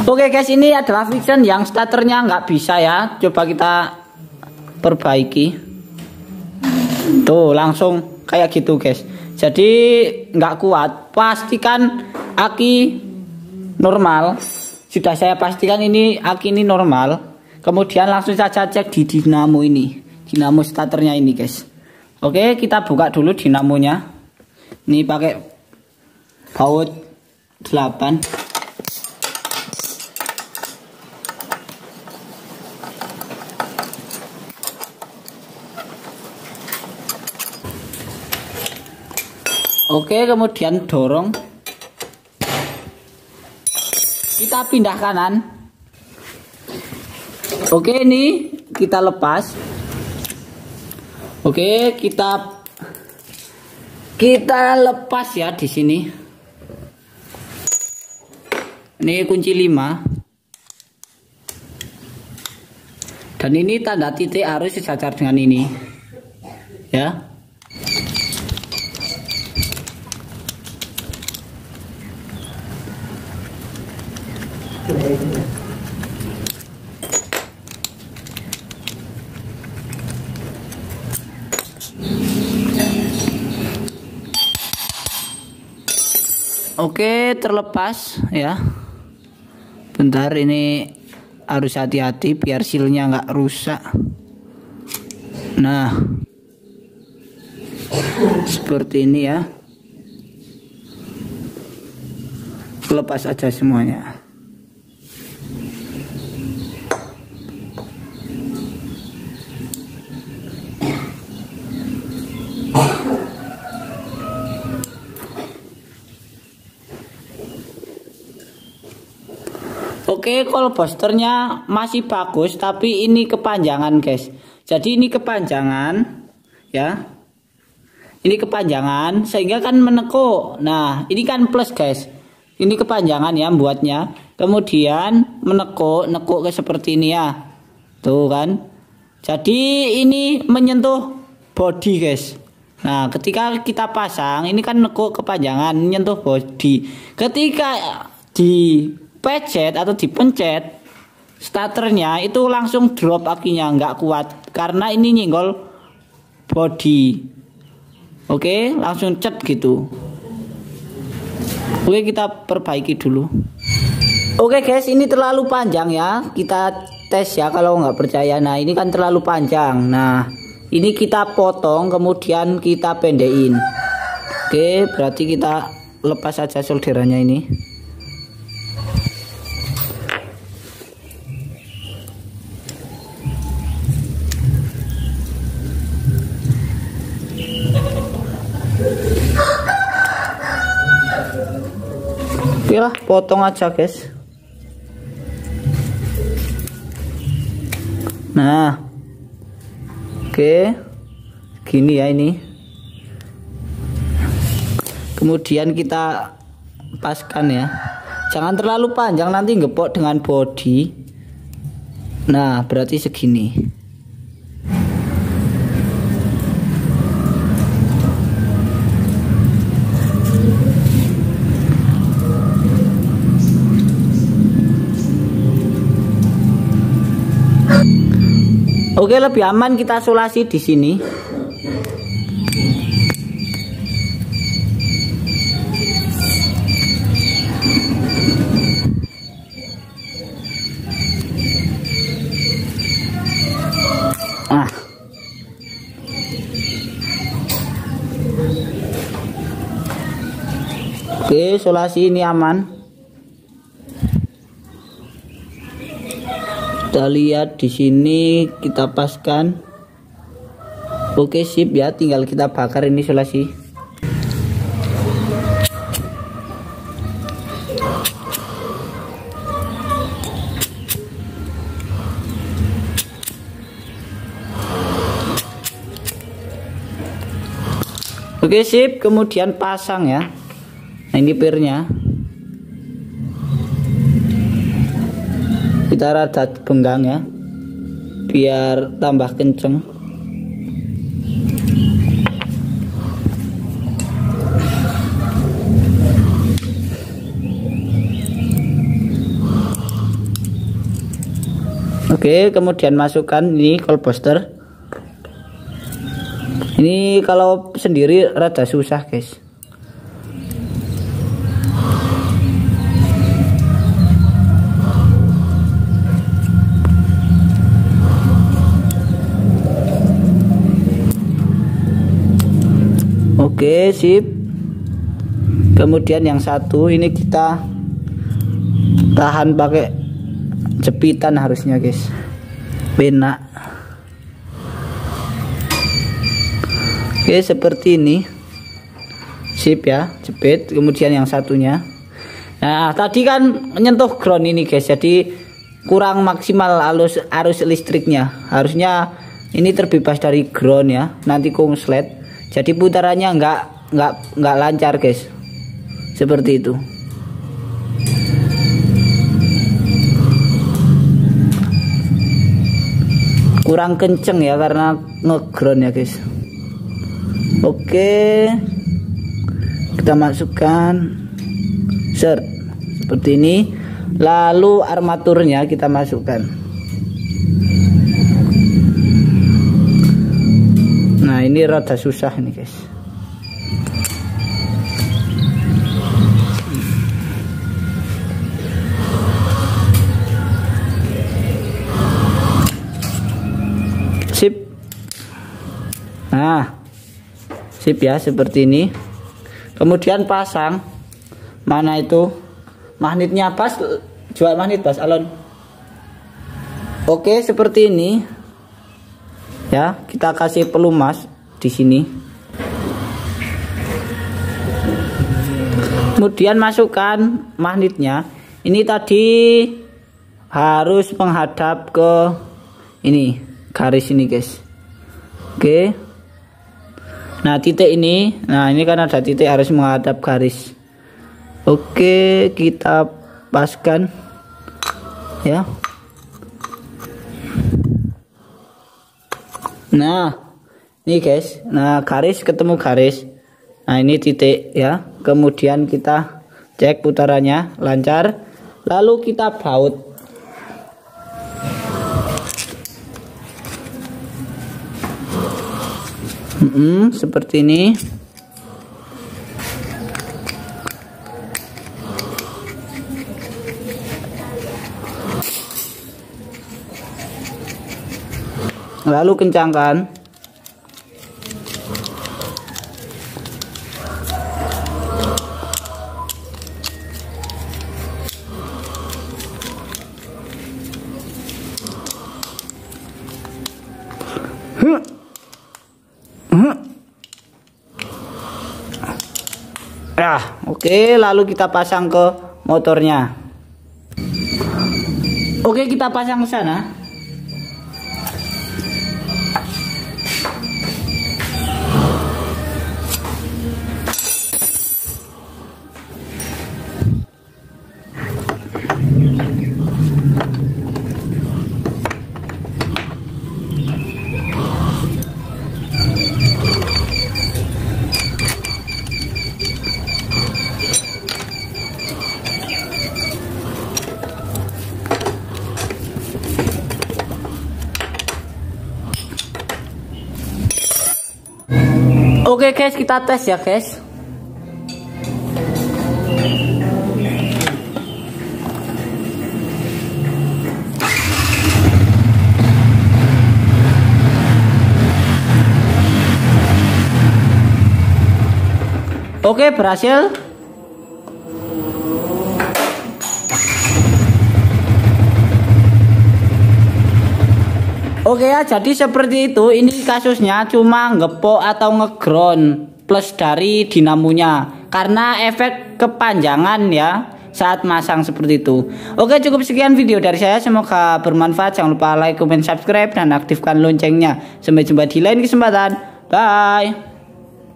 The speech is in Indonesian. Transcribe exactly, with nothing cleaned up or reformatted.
Oke guys, ini adalah friction yang starternya nggak bisa ya. Coba kita perbaiki. Tuh langsung kayak gitu guys. Jadi nggak kuat. Pastikan aki normal. Sudah saya pastikan ini aki ini normal. Kemudian langsung saja cek di dinamo ini, dinamo starternya ini guys. Oke, kita buka dulu dinamonya. Ini pakai baut delapan. Oke, kemudian dorong. Kita pindah kanan. Oke, ini kita lepas. Oke, kita kita lepas ya di sini. Ini kunci lima. Dan ini tanda titik harus sejajar dengan ini. Ya. Oke, terlepas ya. Bentar, ini harus hati-hati biar silnya nggak rusak. Nah, seperti ini ya. Lepas aja semuanya. Oke, kolbusternya masih bagus, tapi ini kepanjangan guys. Jadi ini kepanjangan ya. Ini kepanjangan sehingga kan menekuk. Nah, ini kan plus guys. Ini kepanjangan ya buatnya. Kemudian menekuk, nekuk ke seperti ini ya. Tuh kan. Jadi ini menyentuh body guys. Nah, ketika kita pasang, ini kan nekuk kepanjangan, menyentuh body. Ketika di pecet atau dipencet starternya itu langsung drop akinya, nggak kuat karena ini nyenggol body. Oke, langsung cet gitu. Oke, kita perbaiki dulu. Oke guys, ini terlalu panjang ya, kita tes ya kalau nggak percaya. Nah, ini kan terlalu panjang. Nah, ini kita potong kemudian kita pendekin. Oke, berarti kita lepas saja solderannya ini. Oke lah, potong aja guys. Nah, oke, gini ya ini. Kemudian kita paskan ya. Jangan terlalu panjang, nanti ngepok dengan body. Nah, berarti segini. Oke, lebih aman kita solasi di sini. Ah. Oke, solasi ini aman. Kita lihat di sini, kita paskan. Oke, sip ya, tinggal kita bakar ini solasi. Oke, sip, kemudian pasang ya. Nah, ini pirnya. Kita rada benggang ya, biar tambah kenceng. Oke, kemudian masukkan ini coil booster. Ini kalau sendiri rada susah guys. Oke, sip. Kemudian yang satu ini kita tahan pakai jepitan harusnya guys, benak. Oke, seperti ini, sip ya, jepit. Kemudian yang satunya, nah tadi kan menyentuh ground ini guys, jadi kurang maksimal arus arus listriknya. Harusnya ini terbebas dari ground ya, nanti konslet, jadi putarannya nggak nggak nggak lancar guys, seperti itu. Kurang kenceng ya karena ngeground ya guys. Oke, kita masukkan set seperti ini, lalu armaturnya kita masukkan. Nah ini rada susah ini guys. Sip. Nah sip ya, seperti ini. Kemudian pasang, mana itu magnetnya, pas jual magnet pas Alon. Oke, seperti ini ya, kita kasih pelumas di sini. Kemudian masukkan magnetnya. Ini tadi harus menghadap ke ini garis ini guys. Oke. Nah titik ini, nah ini kan ada titik harus menghadap garis. Oke, kita paskan ya. Nah ini guys, nah garis ketemu garis, nah ini titik ya. Kemudian kita cek putarannya lancar, lalu kita baut. Hmm, seperti ini. Lalu kencangkan. Huh. Ya, oke, lalu kita pasang ke motornya. Oke, kita pasang ke sana. Oke guys, kita tes ya guys. Oke, berhasil. Oke ya, jadi seperti itu. Ini kasusnya cuma ngepok atau ngeground plus dari dinamonya karena efek kepanjangan ya saat masang seperti itu. Oke, cukup sekian video dari saya, semoga bermanfaat. Jangan lupa like, comment, subscribe, dan aktifkan loncengnya. Sampai jumpa di lain kesempatan. Bye.